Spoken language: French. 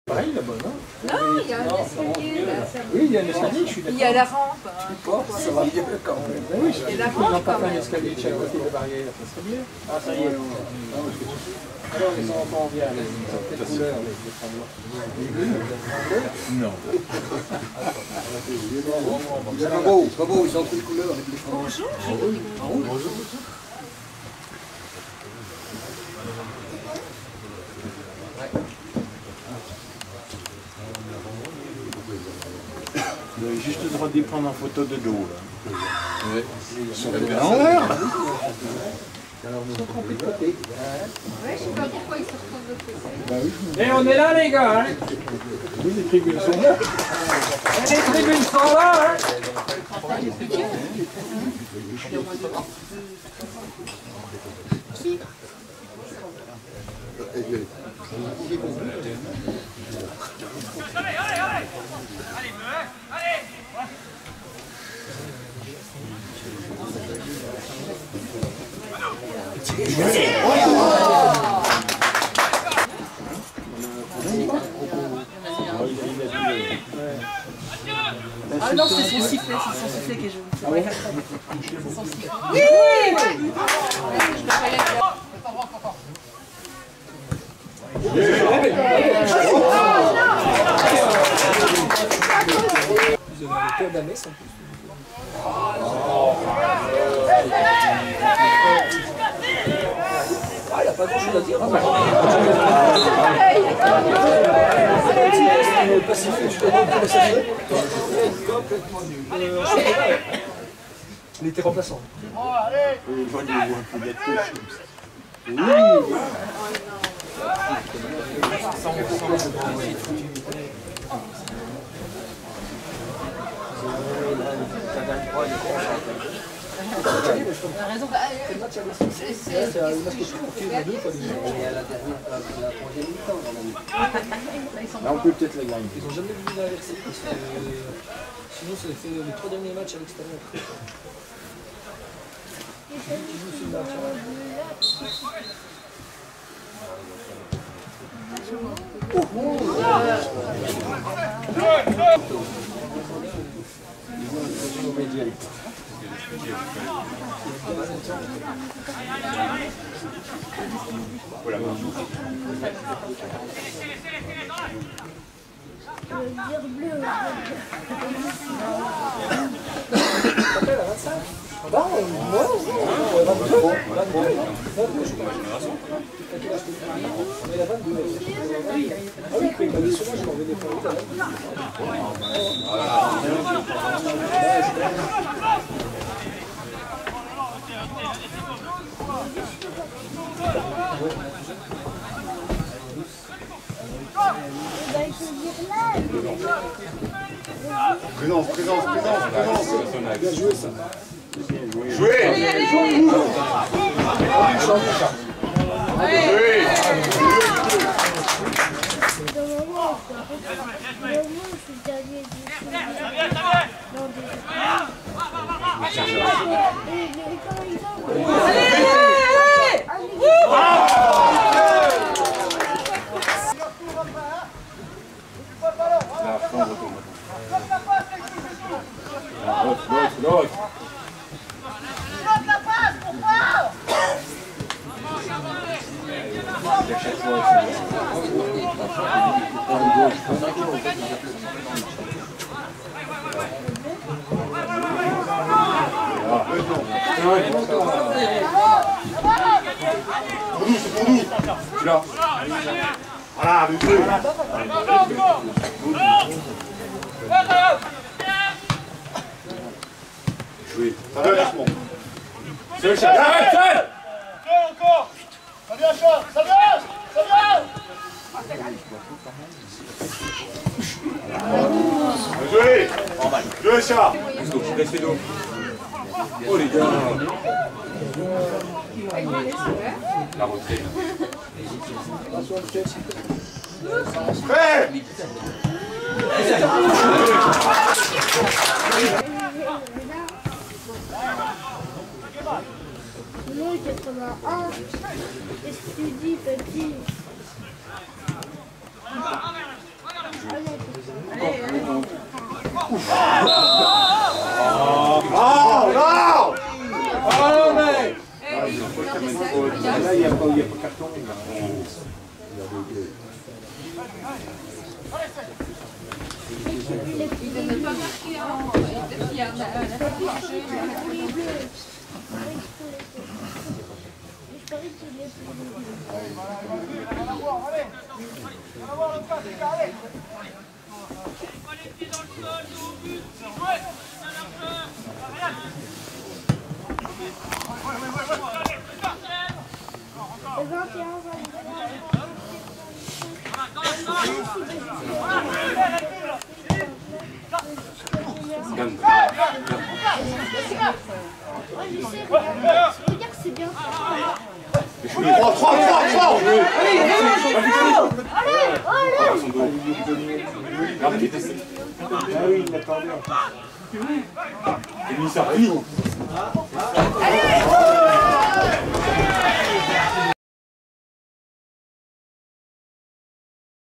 Pareil là-bas, non? Non, il y a un escalier là. Oui, il y a un escalier, je suis d'accord. Il y a la rampe. Ça va bien quand même. Ben oui, Il y a la ils n'ont rampe pas quand fait un même. escalier de chaque côté de barrière, ça serait bien. Ah, ça y est. Alors, ils sont combien, les couleurs, les tremblements? Non. C'est pas beau, ils sont entre les couleurs avec les tremblements. Bonjour. Bonjour. Vous avez juste le droit de les prendre en photo de dos. Là. Oui. Ils sont bien en l'air. Ils sont trompés de côté. Ouais, je sais pas pourquoi ils se retrouvent de l'autre côté. Bah oui. Et on est là, les gars, hein? Oui, les tribunes sont là. Les tribunes sont là, hein? Ah non, c'est son sifflet que je vous fais. C'est son sifflet. Oui! Ils ont le cœur de la messe en plus. Ah, il n'y a pas grand chose à dire. Il était remplaçant. On a raison. C'est un match qui est deux fois. Là, on peut peut-être les gagner. Ils n'ont jamais voulu l'inverser parce que sinon ça fait les 3 derniers matchs à l'extérieur. Présence. Bien joué ça. Jouez! L'autre. Pour nous, c'est pour nous. Tu l'as. Voilà, avec eux. Joué. Ça va, lâchement. Seul chat. Seul! Encore. Ça vient, chat. Ça vient. Joué. Joué, chat. Restez dos. Oh les gars. La retraite. Prêt. Non, 81. Qu'est-ce que tu dis, petit? mais là, il n'y a pas carton. Il ne pas marqué en... Il y a Regarde, c'est bien. 3, Ah oui, il l'attendait. Et lui, ça plie. Allez,